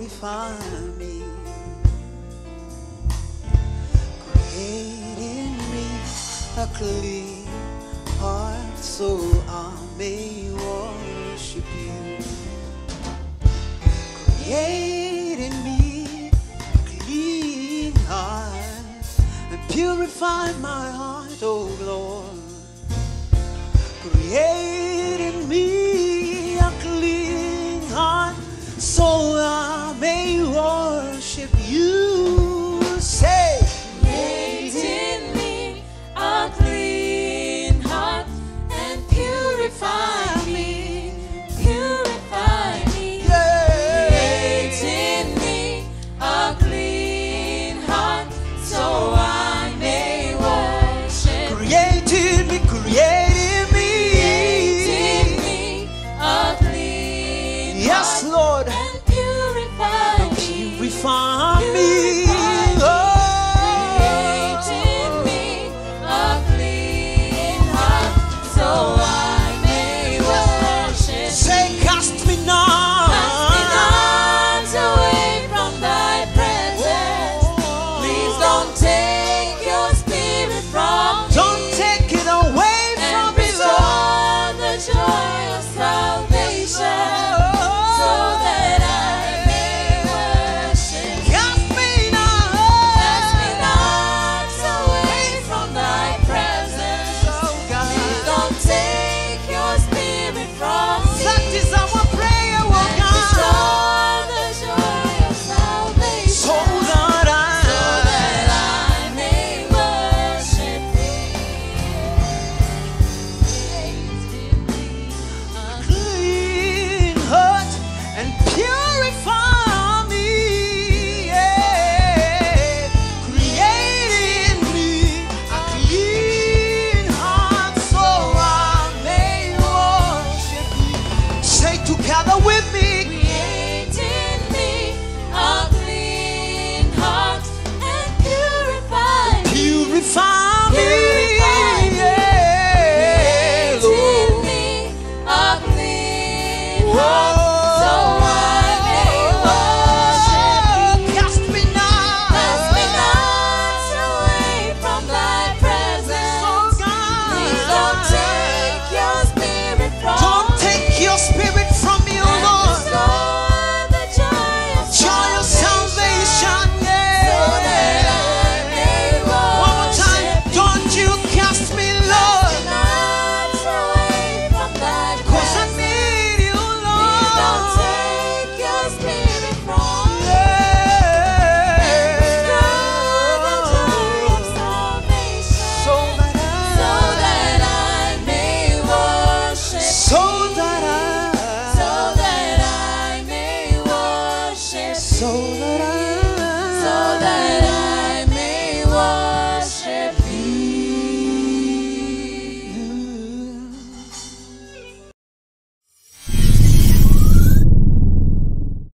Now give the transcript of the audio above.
purify me. Create in me a clean heart so I may worship you. Create in me a clean heart and purify my heart, oh Lord. Create in me a clean heart so I may worship you. Say, create in me a clean heart and purify me, purify me. Create in me a clean heart so I may worship. create in me, create in me. Create in me a clean Yes, heart Lord, and purify me. purify me. Create in me a clean heart so I may worship. Say, cast me not. Cast me not away from thy presence. Please don't take your spirit from me. Don't take it away And from me, Lord. restore the joy of salvation so that I may worship. Cast me not. Cast me not away from thy presence. Oh, God. Please don't take your spirit from me. That is our prayer, oh And God. restore the joy of salvation So that I may worship thee. Create in me a clean heart and purify me. Yeah. Create in me a clean heart so I may worship you. Say together with me. Create in me a clean heart and purify me. Purify me. Purify me. Yeah, Create in Lord. me a clean heart so I may worship thee. Cast me not. Cast me not away from thy presence. Oh, God. Please don't take your spirit from Don't me. take your spirit from me, And oh Lord. restore the joy of Joy of salvation, so that yeah. I may One more time, worship don't you cast me, Lord, not away from thy 'cause I presence. need you, Please don't Lord. take your spirit from me. Yeah. Restore the joy of salvation So that so that I may worship so that so that I may worship so